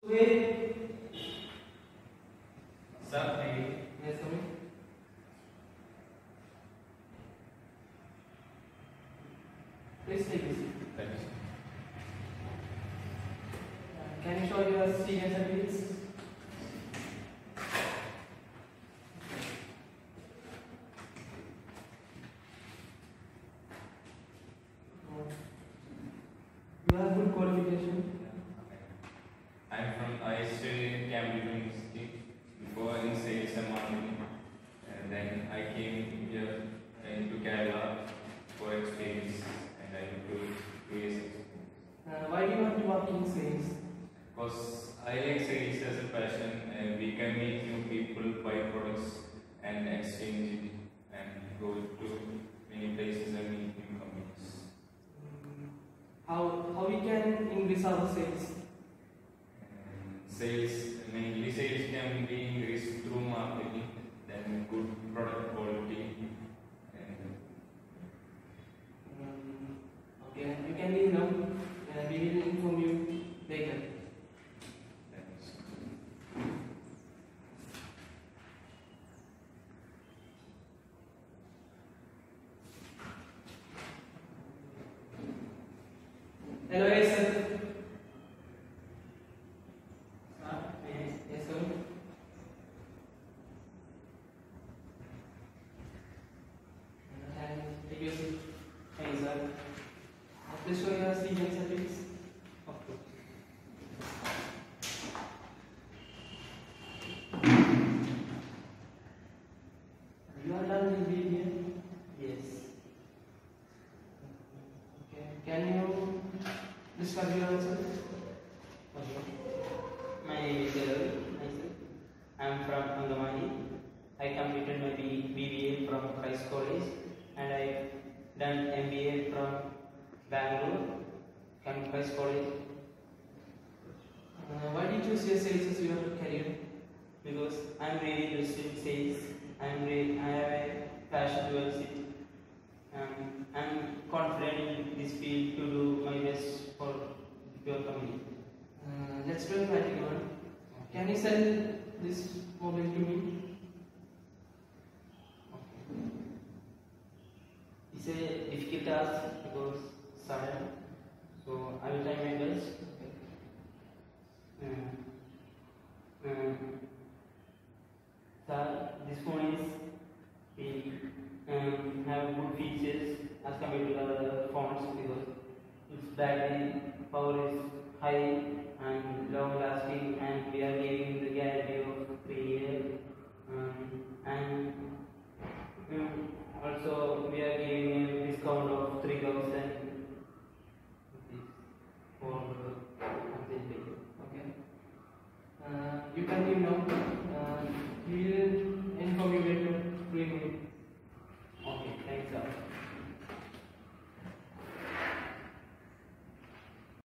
Hey, Sir, hey, yes, come in. Please take this. thank you. Can you show your student certificates? You have good qualification. I'm from I studied in Cambridge University before in sales and marketing, and then I came here into Kerala for experience, and I took 2 years experience. Why do you want to work in sales? Because I like sales as a passion, and we can meet new people, buy products, and exchange it, and go to many places and meet new companies. How we can increase our sales? Sales, mainly sales can be increased through marketing, then good product quality, and Okay, you can leave now. We will inform you later. that's Hello, yes, sir. Yes, sir. And take your seat. Thank you, sir. Please show your student certificates. Okay. You are done with BBA? Yes. Okay. Can you describe yourself? Okay. My name is Ravi. I am from Angamani. I completed my BBA from Christ College and I done MBA from Bangalore from Christ College Why did you choose sales as your career? because I am really interested in sales. I have a passion towards it. I am confident in this field to do my best for your company. Let's do a practical one. Can you sell this mobile to me? It's a difficult task because sudden. So I will try my